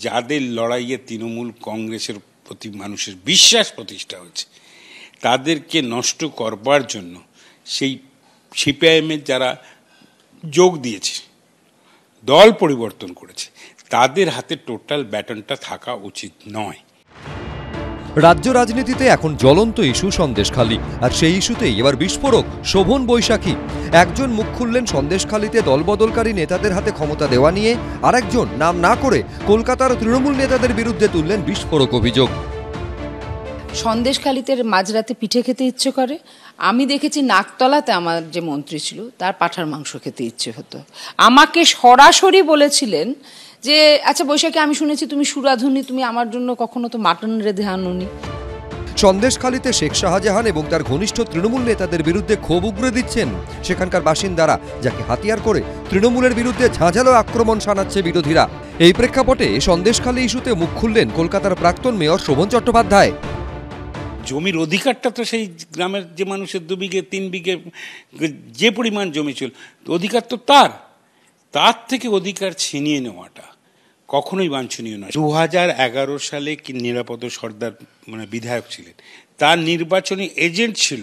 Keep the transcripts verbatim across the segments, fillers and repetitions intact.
যাদের লড়াইয়ে তৃণমূল কংগ্রেসের প্রতি মানুষের বিশ্বাস প্রতিষ্ঠা হয়েছে তাদেরকে নষ্ট করবার জন্য সেই সিপিআইএমের যারা যোগ দিয়েছে, দল পরিবর্তন করেছে, তাদের হাতে টোটাল ব্যাটনটা থাকা উচিত নয়। রাজ্য রাজনীতিতে এখন জ্বলন্ত ইস্যু সন্দেশখালী, আর সেই ইস্যুতেই এবার বিস্ফোরক শোভন বৈশাখী। একজন মুখ খুললেন সন্দেশখালীতে দলবদলকারী নেতাদের হাতে ক্ষমতা দেওয়া নিয়ে, আর একজন নাম না করে কলকাতার তৃণমূল নেতাদের বিরুদ্ধে তুললেন বিস্ফোরক অভিযোগ। সন্দেশখালীতে মাঝরাতে পিঠে খেতে ইচ্ছে করে। আমি দেখেছি নাকতলাতে আমার যে মন্ত্রী ছিল তার পাঁঠার মাংস খেতে ইচ্ছে হতো। আমাকে সরাসরি বলেছিলেন যে আচ্ছা বৈশাখী, আমি শুনেছি তুমি সুরাধুনী, তুমি আমার জন্য কখনো তো মাটন রেঁধে আনোনি। সন্দেশখালীতে শেখ শাহজাহান এবং তার ঘনিষ্ঠ তৃণমূল নেতাদের বিরুদ্ধে ক্ষোভ উগরে দিচ্ছেন সেখানকার বাসিন্দারা, যাকে হাতিয়ার করে তৃণমূলের বিরুদ্ধে ঝাঁঝালো আক্রমণ শানাচ্ছে বিরোধীরা। এই প্রেক্ষাপটে সন্দেশখালী ইস্যুতে মুখ খুললেন কলকাতার প্রাক্তন মেয়র শোভন চট্টোপাধ্যায়। জমির অধিকারটা তো সেই গ্রামের যে মানুষের দু বিঘে তিন বিঘে যে পরিমাণ জমি ছিল, অধিকার তো তার তার থেকে অধিকার ছিনিয়ে নেওয়াটা কখনোই বাঞ্ছনীয় নয়। দু হাজার এগারো সালে কি নিরাপদ সর্দার মানে বিধায়ক ছিলেন, তার নির্বাচনী এজেন্ট ছিল।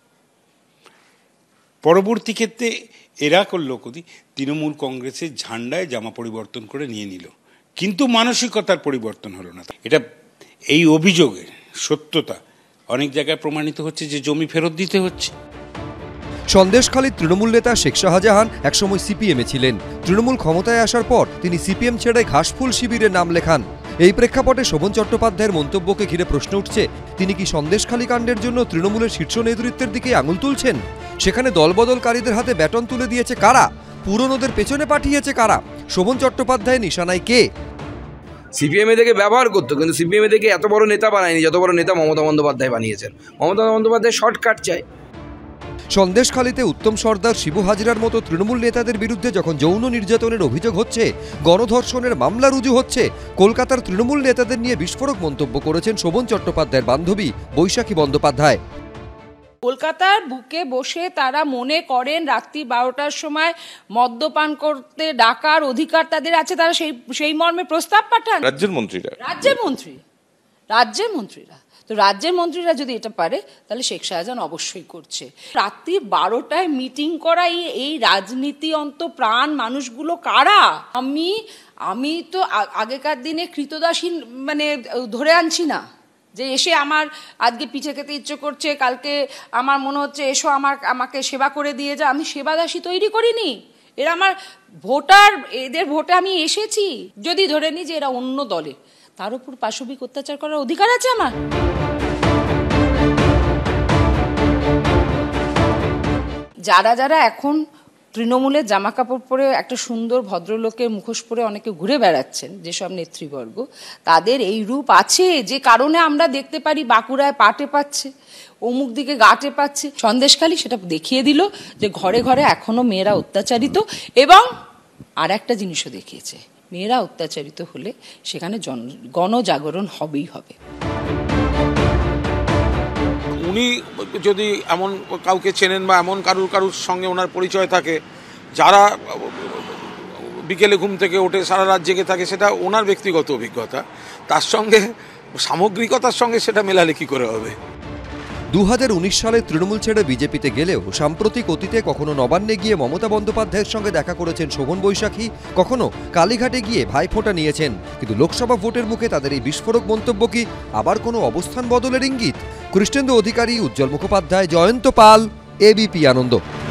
পরবর্তী ক্ষেত্রে এরা করলো কদি তৃণমূল কংগ্রেসের ঝান্ডায় জামা পরিবর্তন করে নিয়ে নিল, কিন্তু মানসিকতার পরিবর্তন হলো না। এটা এই অভিযোগের সত্যতা অনেক জায়গায় প্রমাণিত হচ্ছে যে জমি ফেরত দিতে হচ্ছে। সন্দেশখালীর তৃণমূল নেতা শেখ শাহজাহান একসময় সিপিএমে ছিলেন। তৃণমূল ক্ষমতায় আসার পর তিনি সিপিএম ছেড়ে ঘাসফুল শিবিরে নাম লেখান। এই প্রেক্ষাপটে শোভন চট্টোপাধ্যায়ের মন্তব্যকে ঘিরে প্রশ্ন উঠছে, তিনি কি সন্দেশখালী কাণ্ডের জন্য তৃণমূলের শীর্ষ নেতৃত্বের দিকে আঙুল তুলছেন? সেখানে দলবদলকারীদের হাতে ব্যাটন তুলে দিয়েছে কারা? পুরনোদের পেছনে পাঠিয়েছে কারা? শোভন চট্টোপাধ্যায় নিশানায় কে? সিপিএম এ থেকে ব্যবহার করতো, কিন্তু সিপিএম এ থেকে এত বড় নেতা বানায়নি যত বড় নেতা মমতা বন্দ্যোপাধ্যায় বানিয়েছেন। মমতা বন্দ্যোপাধ্যায় শর্টকাট চায়। সন্দেশখালীতে উত্তম সর্দার, শিবু হাজরার মতো তৃণমূল নেতাদের বিরুদ্ধে যখন যৌন নির্যাতনের অভিযোগ হচ্ছে, গণধর্ষণের মামলা রুজু হচ্ছে, কলকাতার তৃণমূল নেতাদের নিয়ে বিস্ফোরক মন্তব্য করেছেন শোভন চট্টোপাধ্যায়ের বান্ধবী বৈশাখী বন্দ্যোপাধ্যায়। কলকাতার বুকে বসে তারা মনে করেন রাত্রি বারোটার সময় মদ্যপান করতে ডাকার অধিকার তাদের আছে, তারা সেই সেই মর্মে প্রস্তাব পাঠান রাজ্যের মন্ত্রীরা। রাজ্যের মন্ত্রী রাজ্যের মন্ত্রীরা তো রাজ্যের মন্ত্রীরা যদি এটা পারে তাহলে শেখ শাহজাহান অবশ্যই করছে। রাত্রি বারোটায় মিটিং করা এই রাজনীতি অন্ত প্রাণ মানুষগুলো কারা? আমি আমি তো আগেকার দিনে কৃতদাসী মানে ধরে আনছি না যে এসে আমার আজকে পিঠে খেতে ইচ্ছে করছে, কালকে আমার মনে হচ্ছে এসো আমার আমাকে সেবা করে দিয়ে যা। আমি সেবাদাসী তৈরি করিনি, এরা আমার ভোটার, এদের ভোটে আমি এসেছি। যদি ধরে নিই যে এরা অন্য দলে, তার উপর পাশবিক অত্যাচার করার অধিকার আছে আমার? যারা যারা এখন তৃণমূলের জামা কাপড় পরে একটা সুন্দর ভদ্রলোকের মুখোশ পরে অনেকে ঘুরে বেড়াচ্ছেন, যেসব নেতৃবর্গ, তাদের এই রূপ আছে যে কারণে আমরা দেখতে পারি বাঁকুড়ায় পাটে পাচ্ছে, অমুক দিকে গাটে পাচ্ছে। সন্দেশখালী সেটা দেখিয়ে দিল যে ঘরে ঘরে এখনো মেয়েরা অত্যাচারিত, এবং আর একটা জিনিসও দেখিয়েছে, মেয়েরা অত্যাচারিত হলে সেখানে গণজাগরণ হবেই হবে। উনি যদি এমন কাউকে চেনেন বা এমন কারুর কারুর সঙ্গে ওনার পরিচয় থাকে, যারা বিকেলে ঘুম থেকে ওঠে সারা রাত জেগে থাকে, সেটা ওনার ব্যক্তিগত অভিজ্ঞতা, তার সঙ্গে সামগ্রিকতার সঙ্গে সেটা মেলালে কি করে হবে? দু হাজার উনিশ সালে তৃণমূল ছেড়ে বিজেপিতে গেলেও সাম্প্রতিক অতীতে কখনো নবান্নে গিয়ে মমতা বন্দ্যোপাধ্যায়ের সঙ্গে দেখা করেছেন শোভন বৈশাখী, কখনো কালীঘাটে গিয়ে ভাইফোঁটা নিয়েছেন। কিন্তু লোকসভা ভোটের মুখে তাদের এই বিস্ফোরক মন্তব্য কি আবার কোনো অবস্থান বদলের ইঙ্গিত? কৃষ্ণেন্দু অধিকারী, উজ্জ্বল মুখোপাধ্যায়, জয়ন্ত পাল, এবিপি আনন্দ।